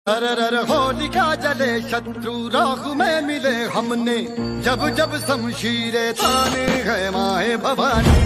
अरर होलिका जले शत्रु राख में मिले हमने, जब जब शमशीरें ताने है माए भवानी।